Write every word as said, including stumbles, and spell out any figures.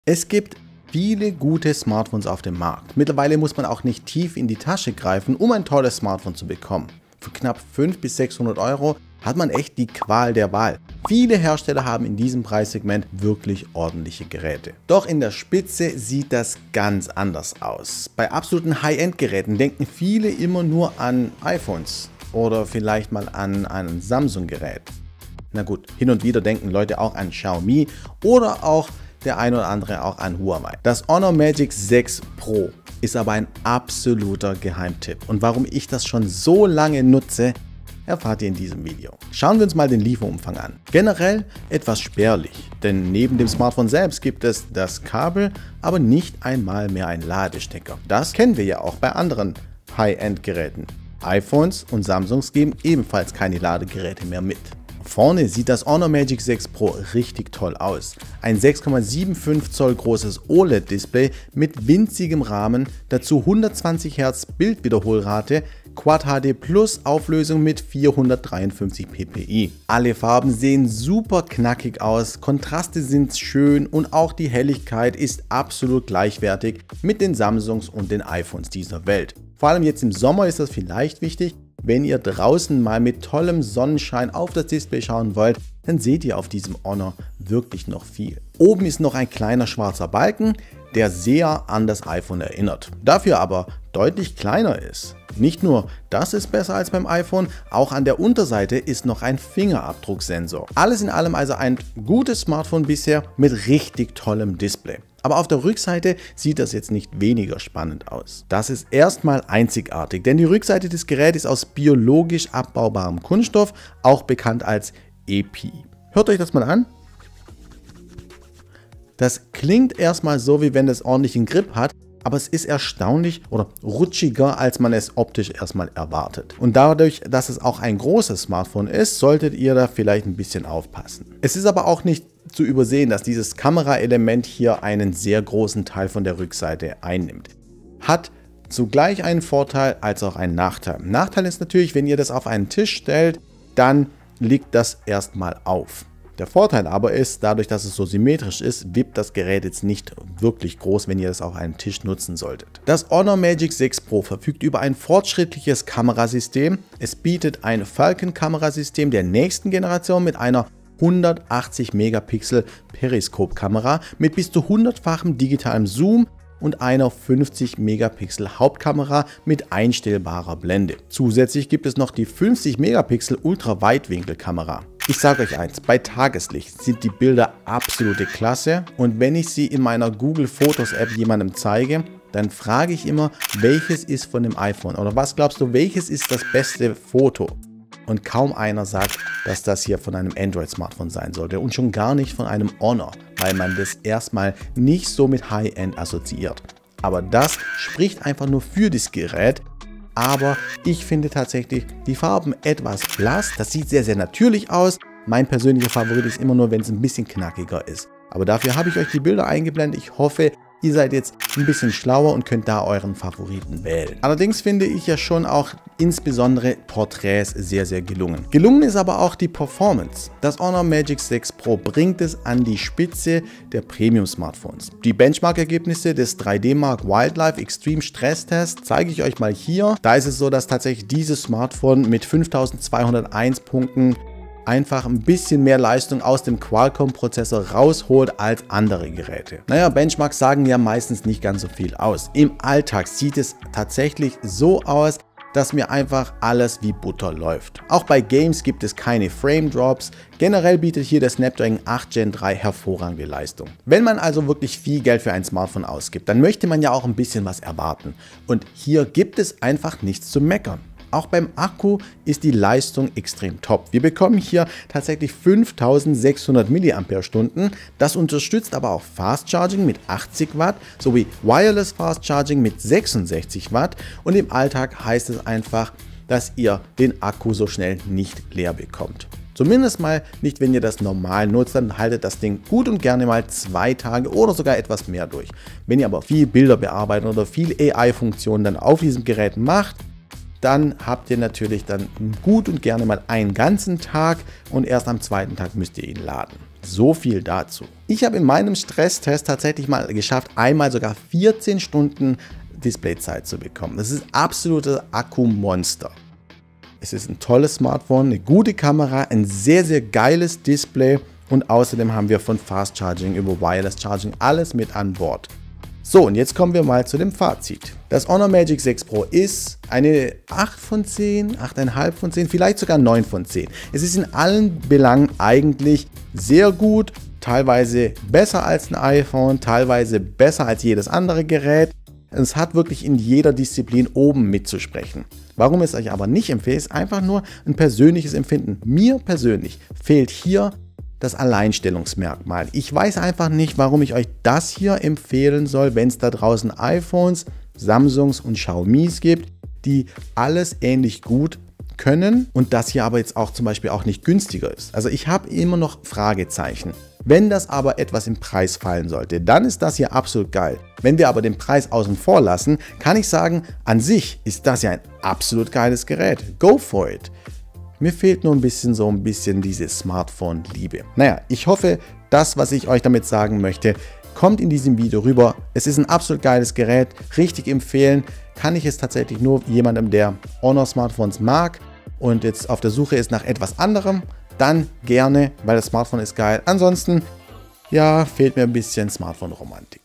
Es gibt viele gute Smartphones auf dem Markt. Mittlerweile muss man auch nicht tief in die Tasche greifen, um ein tolles Smartphone zu bekommen. Für knapp fünfhundert bis sechshundert Euro hat man echt die Qual der Wahl. Viele Hersteller haben in diesem Preissegment wirklich ordentliche Geräte. Doch in der Spitze sieht das ganz anders aus. Bei absoluten High-End-Geräten denken viele immer nur an iPhones oder vielleicht mal an ein Samsung-Gerät. Na gut, hin und wieder denken Leute auch an Xiaomi oder auch der ein oder andere auch an Huawei. Das Honor Magic sechs Pro ist aber ein absoluter Geheimtipp. Und warum ich das schon so lange nutze, erfahrt ihr in diesem Video. Schauen wir uns mal den Lieferumfang an. Generell etwas spärlich, denn neben dem Smartphone selbst gibt es das Kabel, aber nicht einmal mehr ein Ladestecker. Das kennen wir ja auch bei anderen High-End-Geräten. iPhones und Samsungs geben ebenfalls keine Ladegeräte mehr mit. Vorne sieht das Honor Magic sechs Pro richtig toll aus. Ein sechs Komma fünfundsiebzig Zoll großes O L E D-Display mit winzigem Rahmen, dazu hundertzwanzig Hertz Bildwiederholrate, Quad H D Plus Auflösung mit vierhundertdreiundfünfzig p p i. Alle Farben sehen super knackig aus, Kontraste sind schön und auch die Helligkeit ist absolut gleichwertig mit den Samsungs und den iPhones dieser Welt. Vor allem jetzt im Sommer ist das vielleicht wichtig. Wenn ihr draußen mal mit tollem Sonnenschein auf das Display schauen wollt, dann seht ihr auf diesem Honor wirklich noch viel. Oben ist noch ein kleiner schwarzer Balken, der sehr an das iPhone erinnert, dafür aber deutlich kleiner ist. Nicht nur das ist besser als beim iPhone, auch an der Unterseite ist noch ein Fingerabdrucksensor. Alles in allem also ein gutes Smartphone bisher mit richtig tollem Display. Aber auf der Rückseite sieht das jetzt nicht weniger spannend aus. Das ist erstmal einzigartig, denn die Rückseite des Geräts ist aus biologisch abbaubarem Kunststoff, auch bekannt als E P I. Hört euch das mal an. Das klingt erstmal so, wie wenn es ordentlichen Grip hat, aber es ist erstaunlich oder rutschiger, als man es optisch erstmal erwartet. Und dadurch, dass es auch ein großes Smartphone ist, solltet ihr da vielleicht ein bisschen aufpassen. Es ist aber auch nicht zu übersehen, dass dieses Kameraelement hier einen sehr großen Teil von der Rückseite einnimmt. Hat zugleich einen Vorteil als auch einen Nachteil. Nachteil ist natürlich, wenn ihr das auf einen Tisch stellt, dann liegt das erstmal auf. Der Vorteil aber ist, dadurch, dass es so symmetrisch ist, wippt das Gerät jetzt nicht wirklich groß, wenn ihr das auf einem Tisch nutzen solltet. Das Honor Magic sechs Pro verfügt über ein fortschrittliches Kamerasystem. Es bietet ein Falcon-Kamerasystem der nächsten Generation mit einer hundertachtzig Megapixel Periskopkamera mit bis zu hundertfachem digitalem Zoom und einer fünfzig Megapixel Hauptkamera mit einstellbarer Blende. Zusätzlich gibt es noch die fünfzig Megapixel Ultraweitwinkelkamera. Ich sage euch eins, bei Tageslicht sind die Bilder absolute Klasse und wenn ich sie in meiner Google Fotos App jemandem zeige, dann frage ich immer, welches ist von dem iPhone oder was glaubst du, welches ist das beste Foto? Und kaum einer sagt, dass das hier von einem Android-Smartphone sein sollte und schon gar nicht von einem Honor, weil man das erstmal nicht so mit High-End assoziiert. Aber das spricht einfach nur für das Gerät. Aber ich finde tatsächlich die Farben etwas blass. Das sieht sehr, sehr natürlich aus. Mein persönlicher Favorit ist immer nur, wenn es ein bisschen knackiger ist. Aber dafür habe ich euch die Bilder eingeblendet. Ich hoffe, ihr seid jetzt ein bisschen schlauer und könnt da euren Favoriten wählen. Allerdings finde ich ja schon auch insbesondere Porträts sehr, sehr gelungen. Gelungen ist aber auch die Performance. Das Honor Magic sechs Pro bringt es an die Spitze der Premium-Smartphones. Die Benchmark-Ergebnisse des drei D Mark Wildlife Extreme Stresstest zeige ich euch mal hier. Da ist es so, dass tatsächlich dieses Smartphone mit fünftausendzweihunderteins Punkten einfach ein bisschen mehr Leistung aus dem Qualcomm-Prozessor rausholt als andere Geräte. Naja, Benchmarks sagen ja meistens nicht ganz so viel aus. Im Alltag sieht es tatsächlich so aus, dass mir einfach alles wie Butter läuft. Auch bei Games gibt es keine Frame Drops. Generell bietet hier der Snapdragon acht Gen drei hervorragende Leistung. Wenn man also wirklich viel Geld für ein Smartphone ausgibt, dann möchte man ja auch ein bisschen was erwarten. Und hier gibt es einfach nichts zu meckern. Auch beim Akku ist die Leistung extrem top. Wir bekommen hier tatsächlich fünftausendsechshundert Milliampere-Stunden. Das unterstützt aber auch Fast Charging mit achtzig Watt sowie Wireless Fast Charging mit sechsundsechzig Watt. Und im Alltag heißt es einfach, dass ihr den Akku so schnell nicht leer bekommt. Zumindest mal nicht, wenn ihr das normal nutzt, dann haltet das Ding gut und gerne mal zwei Tage oder sogar etwas mehr durch. Wenn ihr aber viel Bilder bearbeiten oder viel A I-Funktionen dann auf diesem Gerät macht, dann habt ihr natürlich dann gut und gerne mal einen ganzen Tag und erst am zweiten Tag müsst ihr ihn laden. So viel dazu. Ich habe in meinem Stresstest tatsächlich mal geschafft, einmal sogar vierzehn Stunden Displayzeit zu bekommen. Das ist absolutes Akkumonster. Es ist ein tolles Smartphone, eine gute Kamera, ein sehr, sehr geiles Display und außerdem haben wir von Fast Charging über Wireless Charging alles mit an Bord. So, und jetzt kommen wir mal zu dem Fazit. Das Honor Magic sechs Pro ist eine acht von zehn, acht Komma fünf von zehn, vielleicht sogar neun von zehn. Es ist in allen Belangen eigentlich sehr gut, teilweise besser als ein iPhone, teilweise besser als jedes andere Gerät. Es hat wirklich in jeder Disziplin oben mitzusprechen. Warum ich es euch aber nicht empfehle, ist einfach nur ein persönliches Empfinden. Mir persönlich fehlt hier das Alleinstellungsmerkmal. Ich weiß einfach nicht, warum ich euch das hier empfehlen soll, wenn es da draußen iPhones, Samsungs und Xiaomis gibt, die alles ähnlich gut können und das hier aber jetzt auch zum Beispiel auch nicht günstiger ist. Also ich habe immer noch Fragezeichen. Wenn das aber etwas im Preis fallen sollte, dann ist das hier absolut geil. Wenn wir aber den Preis außen vor lassen, kann ich sagen, an sich ist das ja ein absolut geiles Gerät. Go for it! Mir fehlt nur ein bisschen so ein bisschen diese Smartphone-Liebe. Naja, ich hoffe, das, was ich euch damit sagen möchte, kommt in diesem Video rüber. Es ist ein absolut geiles Gerät, richtig empfehlen. Kann ich es tatsächlich nur jemandem, der Honor Smartphones mag und jetzt auf der Suche ist nach etwas anderem, dann gerne, weil das Smartphone ist geil. Ansonsten, ja, fehlt mir ein bisschen Smartphone-Romantik.